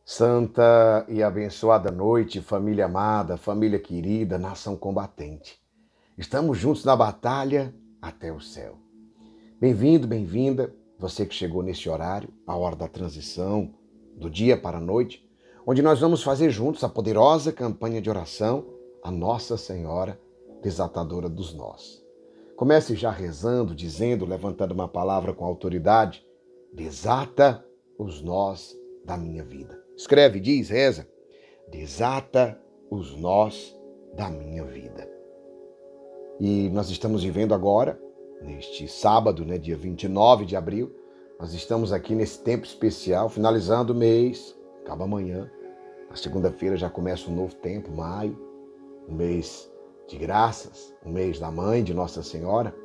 Santa e abençoada noite, família amada, família querida, nação combatente. Estamos juntos na batalha até o céu. Bem-vindo, bem-vinda, você que chegou nesse horário, a hora da transição, do dia para a noite, onde nós vamos fazer juntos a poderosa campanha de oração a Nossa Senhora, desatadora dos nós. Comece já rezando, dizendo, levantando uma palavra com autoridade: desata os nós da minha vida. Escreve, diz, reza: desata os nós da minha vida. E nós estamos vivendo agora, neste sábado, dia 29 de abril, nós estamos aqui nesse tempo especial, finalizando o mês, acaba amanhã. Na segunda-feira já começa um novo tempo, maio, um mês de graças, um mês da Mãe de Nossa Senhora.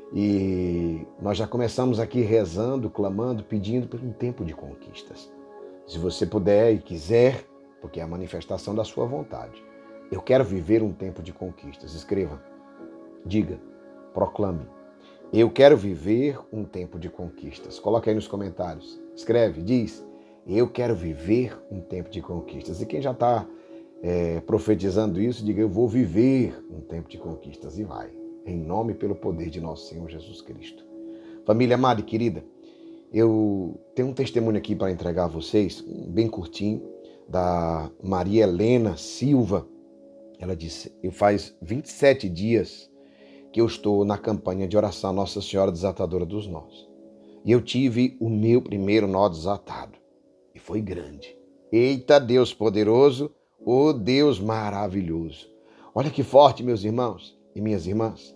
E nós já começamos aqui rezando, clamando, pedindo por um tempo de conquistas. Se você puder e quiser, porque é a manifestação da sua vontade. Eu quero viver um tempo de conquistas. Escreva, diga, proclame. Eu quero viver um tempo de conquistas. Coloque aí nos comentários. Escreve, diz, eu quero viver um tempo de conquistas. E quem já está profetizando isso, diga, eu vou viver um tempo de conquistas. E vai, em nome e pelo poder de nosso Senhor Jesus Cristo. Família amada e querida, eu tenho um testemunho aqui para entregar a vocês, bem curtinho, da Maria Helena Silva. Ela disse, faz 27 dias que eu estou na campanha de oração Nossa Senhora Desatadora dos Nós. E eu tive o meu primeiro nó desatado. E foi grande. Eita Deus poderoso, ô Deus maravilhoso. Olha que forte, meus irmãos e minhas irmãs.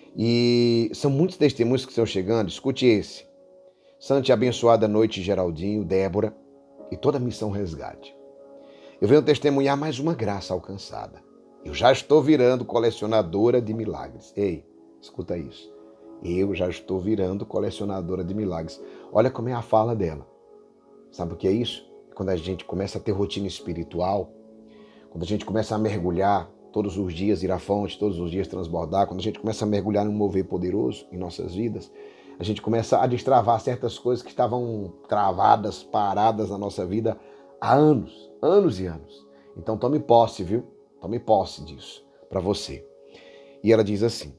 E são muitos testemunhos que estão chegando. Escute esse. Santa e abençoada noite, Geraldinho, Débora e toda a Missão Resgate. Eu venho testemunhar mais uma graça alcançada. Eu já estou virando colecionadora de milagres. Ei, escuta isso. Eu já estou virando colecionadora de milagres. Olha como é a fala dela. Sabe o que é isso? Quando a gente começa a ter rotina espiritual, quando a gente começa a mergulhar todos os dias, ir à fonte, todos os dias transbordar, quando a gente começa a mergulhar num mover poderoso em nossas vidas, a gente começa a destravar certas coisas que estavam travadas, paradas na nossa vida há anos, anos e anos. Então tome posse, viu? Tome posse disso para você. E ela diz assim,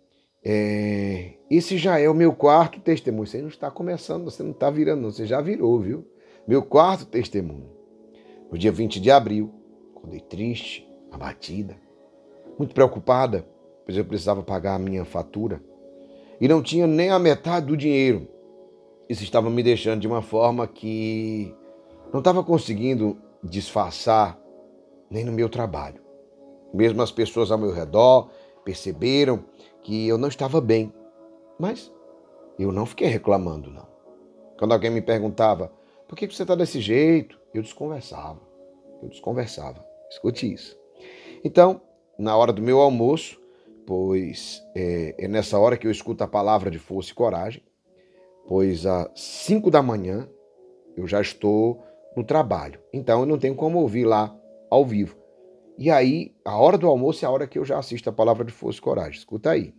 esse já é o meu quarto testemunho. Você não está começando, você não está virando, não, você já virou, viu? Meu quarto testemunho. No dia 20 de abril, acordei triste, abatida, muito preocupada, pois eu precisava pagar a minha fatura. E não tinha nem a metade do dinheiro. Isso estava me deixando de uma forma que não estava conseguindo disfarçar nem no meu trabalho. Mesmo as pessoas ao meu redor perceberam que eu não estava bem. Mas eu não fiquei reclamando, não. Quando alguém me perguntava, por que você está desse jeito? Eu desconversava. Escute isso. Então, na hora do meu almoço, pois é nessa hora que eu escuto a palavra de força e coragem, pois às 5 da manhã eu já estou no trabalho, então eu não tenho como ouvir lá ao vivo. E aí, a hora do almoço é a hora que eu já assisto a palavra de força e coragem, escuta aí.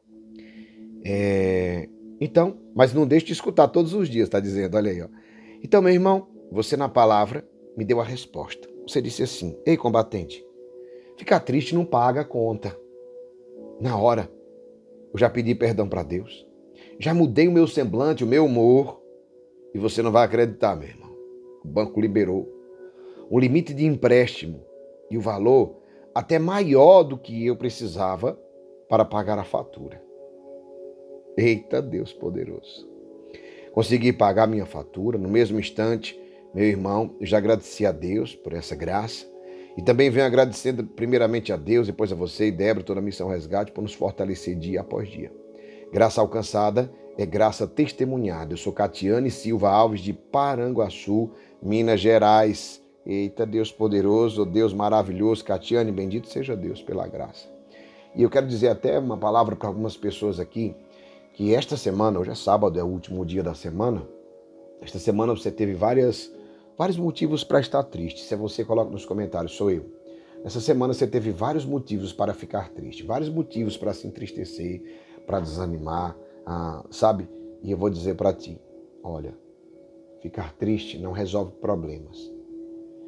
Então, mas não deixe de escutar todos os dias, tá dizendo, olha aí, ó. Então, meu irmão, você na palavra me deu a resposta. Você disse assim, ei combatente, ficar triste não paga a conta. Na hora, eu já pedi perdão para Deus. Já mudei o meu semblante, o meu humor. E você não vai acreditar, meu irmão. O banco liberou um limite de empréstimo e o valor até maior do que eu precisava para pagar a fatura. Eita Deus poderoso. Consegui pagar minha fatura no mesmo instante. Meu irmão, eu já agradeci a Deus por essa graça. E também venho agradecendo primeiramente a Deus, depois a você e Débora, toda a Missão Resgate, por nos fortalecer dia após dia. Graça alcançada é graça testemunhada. Eu sou Catiane Silva Alves, de Paranguaçu, Minas Gerais. Eita, Deus poderoso, Deus maravilhoso. Catiane, bendito seja Deus pela graça. E eu quero dizer até uma palavra para algumas pessoas aqui, que esta semana, hoje é sábado, é o último dia da semana, esta semana você teve vários motivos para estar triste. Se você coloca nos comentários, sou eu. Essa semana você teve vários motivos para ficar triste, vários motivos para se entristecer, para desanimar, sabe? E eu vou dizer para ti, olha, ficar triste não resolve problemas.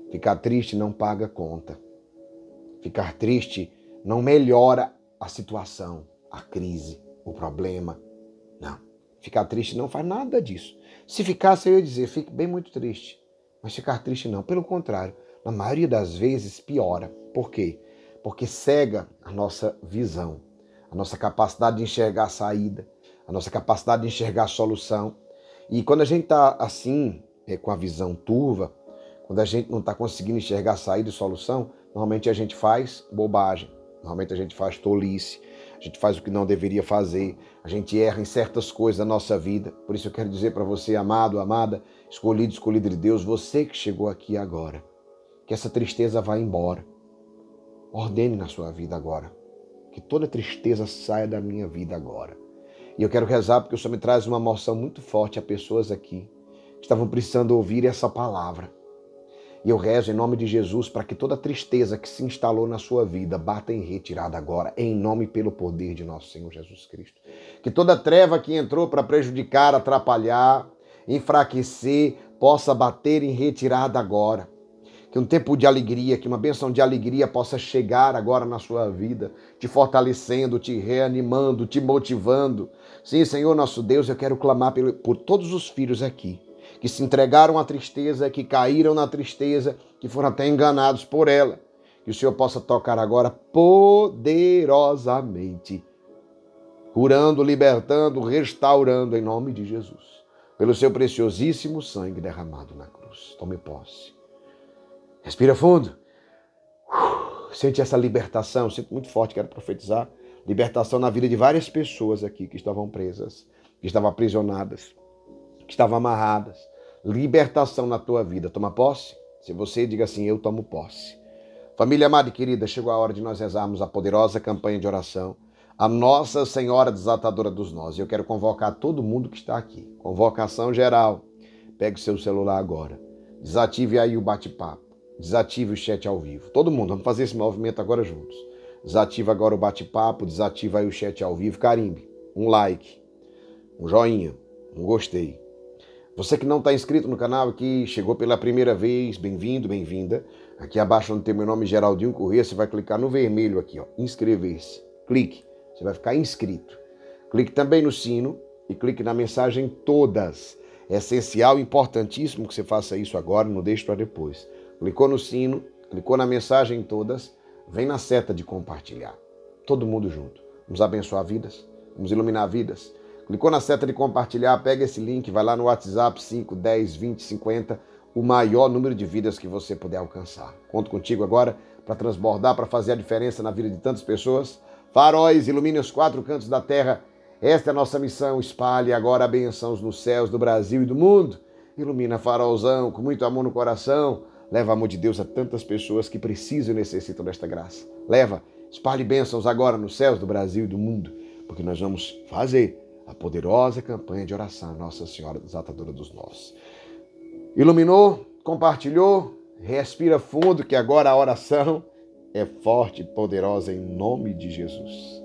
Ficar triste não paga conta. Ficar triste não melhora a situação, a crise, o problema. Não. Ficar triste não faz nada disso. Se ficasse, eu ia dizer, fique bem muito triste. Mas ficar triste não. Pelo contrário, na maioria das vezes piora. Por quê? Porque cega a nossa visão, a nossa capacidade de enxergar a saída, a nossa capacidade de enxergar a solução. E quando a gente está assim, com a visão turva, quando a gente não está conseguindo enxergar a saída e solução, normalmente a gente faz bobagem, normalmente a gente faz tolice, a gente faz o que não deveria fazer, a gente erra em certas coisas da nossa vida. Por isso eu quero dizer para você, amado, amada, escolhido, escolhida de Deus, você que chegou aqui agora, que essa tristeza vá embora. Ordene na sua vida agora. Que toda tristeza saia da minha vida agora. E eu quero rezar porque o Senhor me traz uma emoção muito forte a pessoas aqui que estavam precisando ouvir essa palavra. E eu rezo em nome de Jesus para que toda tristeza que se instalou na sua vida bata em retirada agora, em nome e pelo poder de nosso Senhor Jesus Cristo. Que toda treva que entrou para prejudicar, atrapalhar, enfraquecer, possa bater em retirada agora. Que um tempo de alegria, que uma bênção de alegria possa chegar agora na sua vida, te fortalecendo, te reanimando, te motivando. Sim, Senhor nosso Deus, eu quero clamar por todos os filhos aqui, que se entregaram à tristeza, que caíram na tristeza, que foram até enganados por ela. Que o Senhor possa tocar agora poderosamente, curando, libertando, restaurando em nome de Jesus, pelo seu preciosíssimo sangue derramado na cruz. Tome posse. Respira fundo. Sente essa libertação, sinto muito forte, quero profetizar. Libertação na vida de várias pessoas aqui que estavam presas, que estavam aprisionadas, que estavam amarradas. Libertação na tua vida. Toma posse? Se você diga assim, eu tomo posse. Família amada e querida, chegou a hora de nós rezarmos a poderosa campanha de oração, a Nossa Senhora Desatadora dos Nós. E eu quero convocar todo mundo que está aqui. Convocação geral. Pegue o seu celular agora. Desative aí o bate-papo. Desative o chat ao vivo. Todo mundo, vamos fazer esse movimento agora juntos. Desativa agora o bate-papo, desativa aí o chat ao vivo. Carimbe, um like, um joinha, um gostei. Você que não está inscrito no canal aqui, chegou pela primeira vez, bem-vindo, bem-vinda. Aqui abaixo onde tem meu nome, Geraldinho Corrêa, você vai clicar no vermelho aqui, ó, inscrever-se. Clique, você vai ficar inscrito. Clique também no sino e clique na mensagem todas. É essencial, importantíssimo que você faça isso agora, não deixe para depois. Clicou no sino, clicou na mensagem todas, vem na seta de compartilhar. Todo mundo junto. Vamos abençoar vidas, vamos iluminar vidas. Clicou na seta de compartilhar, pega esse link, vai lá no WhatsApp 5, 10, 20, 50, o maior número de vidas que você puder alcançar. Conto contigo agora para transbordar, para fazer a diferença na vida de tantas pessoas. Faróis, ilumine os 4 cantos da terra. Esta é a nossa missão. Espalhe agora bênçãos nos céus do Brasil e do mundo. Ilumina farolzão com muito amor no coração. Leva o amor de Deus a tantas pessoas que precisam e necessitam desta graça. Leva, espalhe bênçãos agora nos céus do Brasil e do mundo, porque nós vamos fazer a poderosa campanha de oração Nossa Senhora Desatadora dos Nós. Iluminou, compartilhou, respira fundo, que agora a oração é forte e poderosa em nome de Jesus.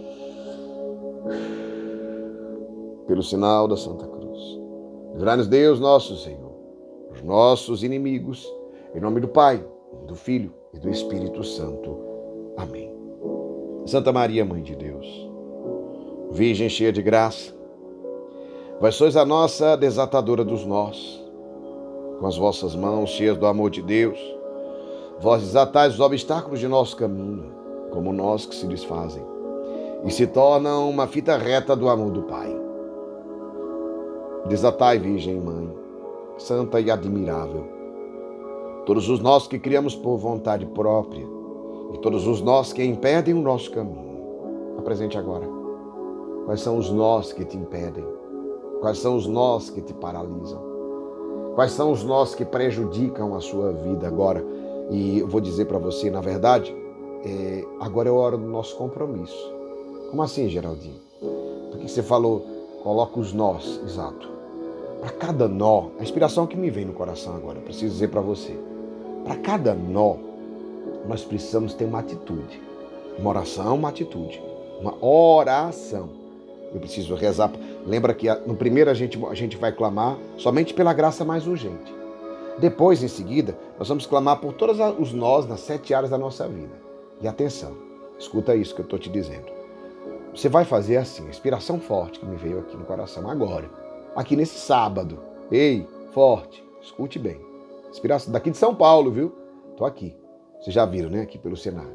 Pelo sinal da Santa Cruz. Livrai-nos Deus, nosso Senhor, os nossos inimigos, em nome do Pai, do Filho e do Espírito Santo. Amém. Santa Maria, Mãe de Deus, Virgem cheia de graça, vós sois a nossa desatadora dos nós. Com as vossas mãos cheias do amor de Deus, vós desatais os obstáculos de nosso caminho, como nós que se desfazem, e se tornam uma fita reta do amor do Pai. Desatai, Virgem Mãe, santa e admirável, todos os nós que criamos por vontade própria e todos os nós que impedem o nosso caminho. Apresente agora. Quais são os nós que te impedem? Quais são os nós que te paralisam? Quais são os nós que prejudicam a sua vida agora? E eu vou dizer para você, na verdade, agora é a hora do nosso compromisso. Como assim, Geraldinho? Porque você falou, coloca os nós, exato. Para cada nó, a inspiração que me vem no coração agora, eu preciso dizer para você. Para cada nó, nós precisamos ter uma atitude. Uma oração, uma atitude. Uma oração. Eu preciso rezar. Lembra que no primeiro a gente vai clamar somente pela graça mais urgente. Depois, em seguida, nós vamos clamar por todos os nós nas 7 áreas da nossa vida. E atenção, escuta isso que eu estou te dizendo. Você vai fazer assim, inspiração forte que me veio aqui no coração agora, aqui nesse sábado. Ei, forte, escute bem. Inspiração daqui de São Paulo, viu? Estou aqui. Vocês já viram, né? Aqui pelo cenário.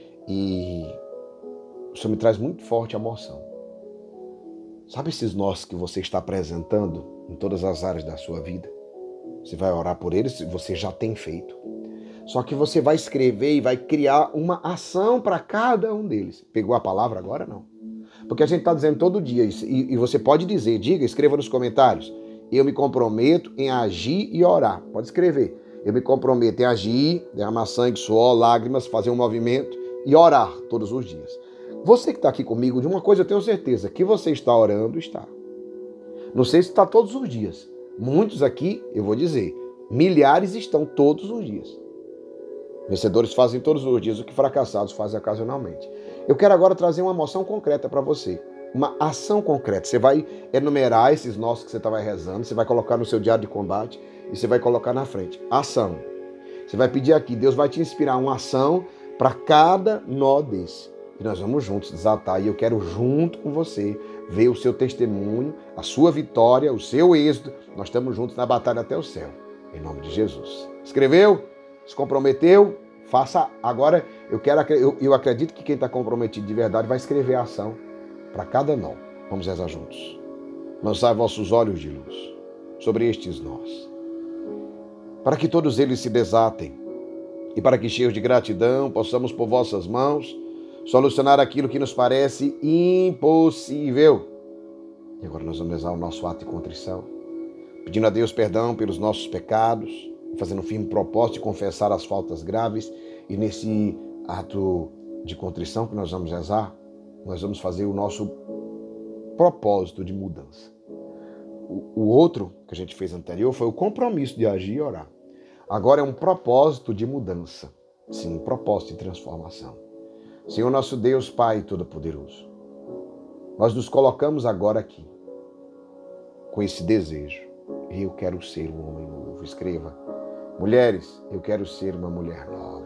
E o Senhor me traz muito forte a emoção. Sabe esses nós que você está apresentando em todas as áreas da sua vida? Você vai orar por eles, você já tem feito. Só que você vai escrever e vai criar uma ação para cada um deles. Pegou a palavra agora? Não. Porque a gente está dizendo todo dia isso. E você pode dizer, diga, escreva nos comentários. Eu me comprometo em agir e orar. Pode escrever. Eu me comprometo em agir, derramar sangue, suor, lágrimas, fazer um movimento e orar todos os dias. Você que está aqui comigo, de uma coisa eu tenho certeza, que você está orando, está. Não sei se está todos os dias. Muitos aqui, eu vou dizer, milhares estão todos os dias. Vencedores fazem todos os dias o que fracassados fazem ocasionalmente. Eu quero agora trazer uma emoção concreta para você. Uma ação concreta. Você vai enumerar esses nós que você estava rezando, você vai colocar no seu diário de combate e você vai colocar na frente. Ação. Você vai pedir aqui, Deus vai te inspirar uma ação para cada nó desse. E nós vamos juntos desatar. E eu quero, junto com você, ver o seu testemunho, a sua vitória, o seu êxito. Nós estamos juntos na batalha até o céu. Em nome de Jesus. Escreveu? Se comprometeu? Faça agora. Eu acredito que quem está comprometido de verdade vai escrever a ação para cada nó. Vamos rezar juntos. Lançai vossos olhos de luz sobre estes nós, para que todos eles se desatem e para que, cheios de gratidão, possamos por vossas mãos solucionar aquilo que nos parece impossível. E agora nós vamos rezar o nosso ato de contrição, pedindo a Deus perdão pelos nossos pecados, fazendo um firme propósito de confessar as faltas graves. E nesse ato de contrição que nós vamos rezar, nós vamos fazer o nosso propósito de mudança. O outro que a gente fez anterior foi o compromisso de agir e orar. Agora é um propósito de mudança. Sim, um propósito de transformação. Senhor nosso Deus, Pai Todo-Poderoso, nós nos colocamos agora aqui com esse desejo. Eu quero ser um homem novo. Escreva. Mulheres, eu quero ser uma mulher nova.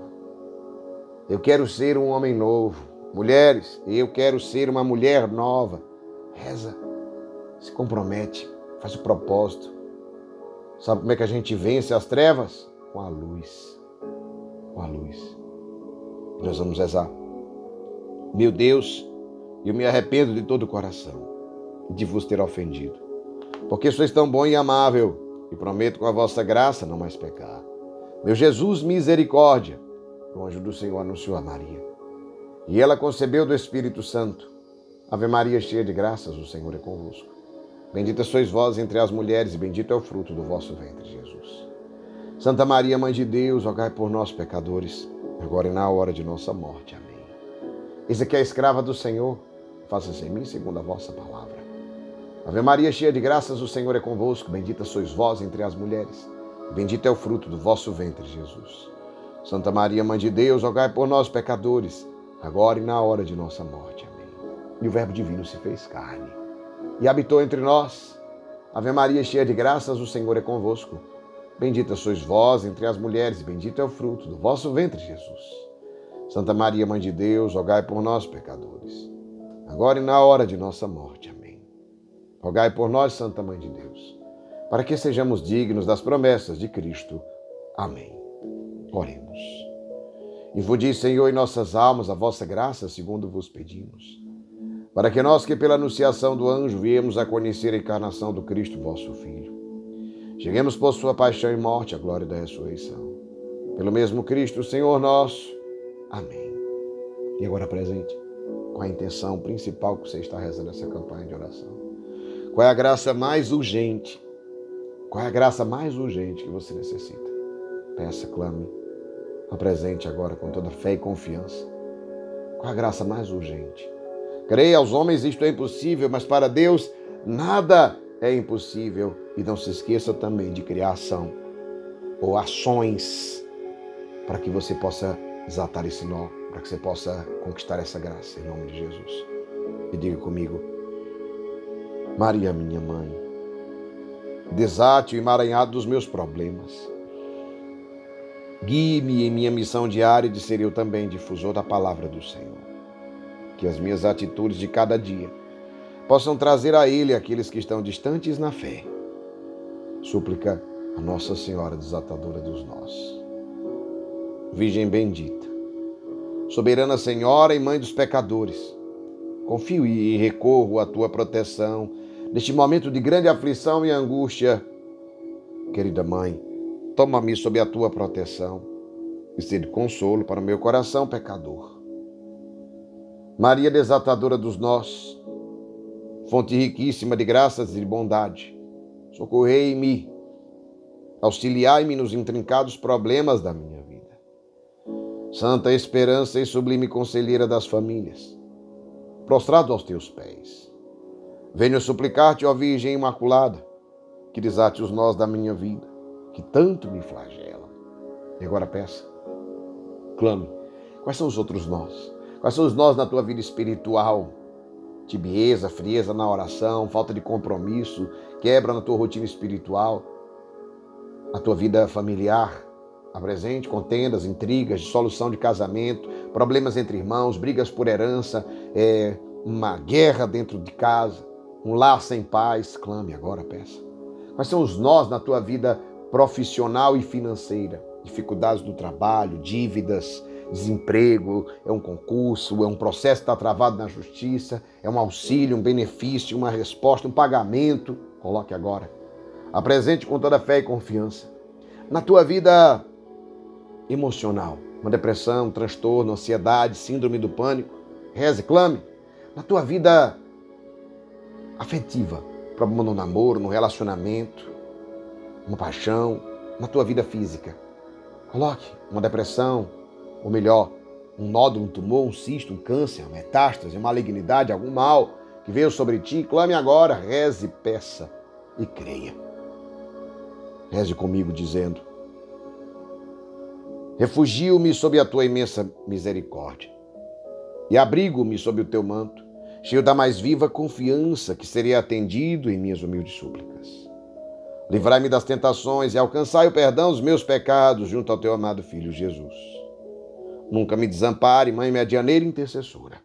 Eu quero ser um homem novo. Mulheres, eu quero ser uma mulher nova. Reza, se compromete, faz o propósito. Sabe como é que a gente vence as trevas? Com a luz. Com a luz. Nós vamos rezar. Meu Deus, eu me arrependo de todo o coração de vos ter ofendido, porque sois tão bom e amável, e prometo com a vossa graça não mais pecar. Meu Jesus, misericórdia. O anjo do Senhor anunciou a Maria, e ela concebeu do Espírito Santo. Ave Maria, cheia de graças, o Senhor é convosco. Bendita sois vós entre as mulheres, e bendito é o fruto do vosso ventre, Jesus. Santa Maria, Mãe de Deus, rogai por nós, pecadores, agora e na hora de nossa morte. Amém. Eis aqui a escrava do Senhor, faça-se em mim segundo a vossa palavra. Ave Maria, cheia de graças, o Senhor é convosco. Bendita sois vós entre as mulheres, e bendito é o fruto do vosso ventre, Jesus. Santa Maria, Mãe de Deus, rogai por nós, pecadores, agora e na hora de nossa morte. Amém. E o Verbo divino se fez carne e habitou entre nós. Ave Maria, cheia de graças, o Senhor é convosco. Bendita sois vós entre as mulheres, e bendito é o fruto do vosso ventre, Jesus. Santa Maria, Mãe de Deus, rogai por nós, pecadores, agora e na hora de nossa morte. Amém. Rogai por nós, Santa Mãe de Deus, para que sejamos dignos das promessas de Cristo. Amém. Oremos. Infundi, Senhor, em nossas almas a vossa graça, segundo vos pedimos, para que nós que pela anunciação do anjo viemos a conhecer a encarnação do Cristo, vosso Filho, cheguemos por sua paixão e morte à glória da ressurreição. Pelo mesmo Cristo, Senhor nosso. Amém. E agora presente, com a intenção principal que você está rezando essa campanha de oração. Qual é a graça mais urgente? Qual é a graça mais urgente que você necessita? Peça, clame, apresente agora com toda fé e confiança. Qual é a graça mais urgente? Creia, aos homens isto é impossível, mas para Deus nada é impossível. E não se esqueça também de criar ação ou ações para que você possa desatar esse nó, para que você possa conquistar essa graça, em nome de Jesus. E diga comigo: Maria, minha mãe, desate o emaranhado dos meus problemas, Guie-me em minha missão diária de ser eu também difusor da palavra do Senhor. Que as minhas atitudes de cada dia possam trazer a Ele aqueles que estão distantes na fé. Súplica a Nossa Senhora Desatadora dos Nós. Virgem bendita, soberana Senhora e Mãe dos pecadores, confio e recorro à Tua proteção neste momento de grande aflição e angústia. Querida Mãe, toma-me sob a Tua proteção e sede consolo para o meu coração pecador. Maria Desatadora dos Nós, fonte riquíssima de graças e de bondade, socorrei-me, auxiliai-me nos intrincados problemas da minha vida. Santa esperança e sublime conselheira das famílias, prostrado aos teus pés, venho suplicar-te, ó Virgem Imaculada, que desate os nós da minha vida, que tanto me flagela. E agora peça, clame, quais são os outros nós? Quais são os nós na tua vida espiritual? Tibieza, frieza na oração, falta de compromisso, quebra na tua rotina espiritual, na tua vida familiar, apresente contendas, intrigas, dissolução de casamento, problemas entre irmãos, brigas por herança, uma guerra dentro de casa, um lar sem paz. Clame agora, peça. Quais são os nós na tua vida profissional e financeira? Dificuldades do trabalho, dívidas, desemprego, é um concurso, é um processo que está travado na justiça, é um auxílio, um benefício, uma resposta, um pagamento. Coloque agora. Apresente com toda fé e confiança. Na tua vida emocional, uma depressão, um transtorno, ansiedade, síndrome do pânico, reze, clame. Na tua vida afetiva, problema no namoro, no relacionamento, uma paixão, na tua vida física, coloque uma depressão, ou melhor, um nódulo, um tumor, um cisto, um câncer, uma metástase, uma malignidade, algum mal que veio sobre ti. Clame agora, reze, peça e creia. Reze comigo dizendo: refugio-me sob a tua imensa misericórdia e abrigo-me sob o teu manto, cheio da mais viva confiança que serei atendido em minhas humildes súplicas. Livrai-me das tentações e alcançai o perdão dos meus pecados junto ao teu amado Filho Jesus. Nunca me desampare, Mãe medianeira e intercessora.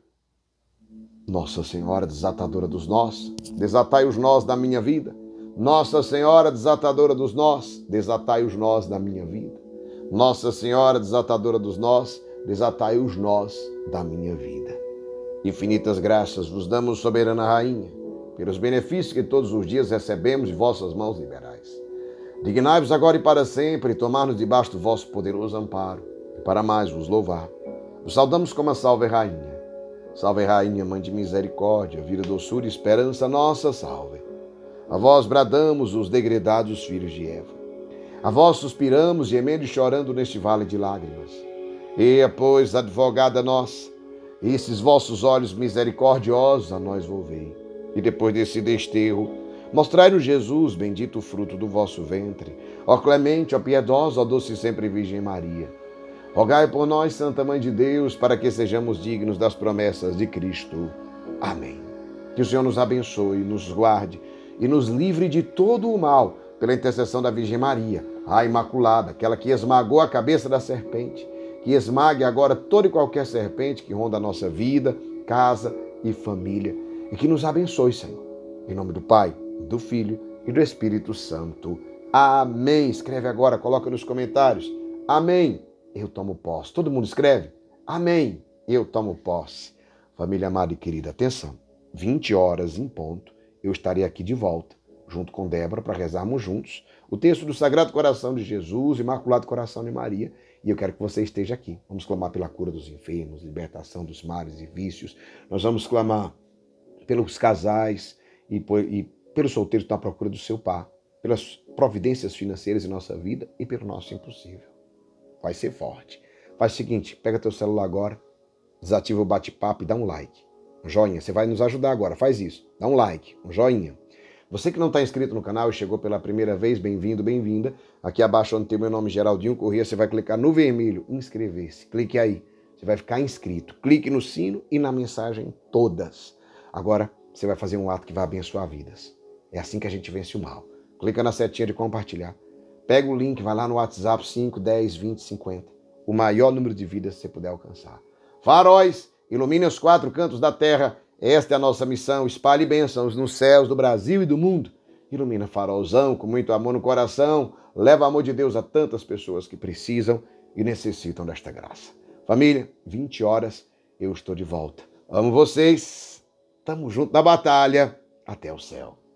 Nossa Senhora Desatadora dos Nós, desatai os nós da minha vida. Nossa Senhora Desatadora dos Nós, desatai os nós da minha vida. Nossa Senhora Desatadora dos Nós, desatai os nós da minha vida. Infinitas graças vos damos, soberana Rainha, pelos benefícios que todos os dias recebemos de vossas mãos liberais. Dignai-vos agora e para sempre tomar-nos debaixo do vosso poderoso amparo, e para mais vos louvar. Vos saudamos como a Salve Rainha. Salve Rainha, Mãe de misericórdia, vida, doçura e esperança, nossa salve. A vós bradamos os degredados filhos de Eva. A vós suspiramos, gemendo e chorando neste vale de lágrimas. Eia, pois, advogada nossa, esses vossos olhos misericordiosos a nós volvei. E depois desse desterro, mostrai-nos Jesus, bendito o fruto do vosso ventre. Ó clemente, ó piedosa, ó doce sempre Virgem Maria. Rogai por nós, Santa Mãe de Deus, para que sejamos dignos das promessas de Cristo. Amém. Que o Senhor nos abençoe, nos guarde e nos livre de todo o mal, pela intercessão da Virgem Maria, a Imaculada, aquela que esmagou a cabeça da serpente, que esmague agora toda e qualquer serpente que ronda a nossa vida, casa e família, e que nos abençoe, Senhor. Em nome do Pai, do Filho e do Espírito Santo. Amém. Escreve agora, coloca nos comentários. Amém. Eu tomo posse. Todo mundo escreve? Amém. Eu tomo posse. Família amada e querida, atenção. 20 horas em ponto, eu estarei aqui de volta, junto com Débora, para rezarmos juntos o texto do Sagrado Coração de Jesus, Imaculado Coração de Maria, e eu quero que você esteja aqui. Vamos clamar pela cura dos enfermos, libertação dos males e vícios. Nós vamos clamar pelos casais e pelos solteiros que estão à procura do seu par, pelas providências financeiras em nossa vida e pelo nosso impossível. Vai ser forte. Faz o seguinte, pega teu celular agora, desativa o bate-papo e dá um like. Um joinha, você vai nos ajudar agora, faz isso. Dá um like, um joinha. Você que não está inscrito no canal e chegou pela primeira vez, bem-vindo, bem-vinda. Aqui abaixo onde tem o meu nome, Geraldinho Corrêa, você vai clicar no vermelho, inscrever-se. Clique aí, você vai ficar inscrito. Clique no sino e na mensagem todas. Agora, você vai fazer um ato que vai abençoar vidas. É assim que a gente vence o mal. Clica na setinha de compartilhar. Pega o link, vai lá no WhatsApp 5, 10, 20, 50. O maior número de vidas que você puder alcançar. Faróis, ilumine os 4 cantos da terra. Esta é a nossa missão. Espalhe bênçãos nos céus do Brasil e do mundo. Ilumina farolzão com muito amor no coração. Leva o amor de Deus a tantas pessoas que precisam e necessitam desta graça. Família, 20 horas, eu estou de volta. Amo vocês. Tamo junto na batalha. Até o céu.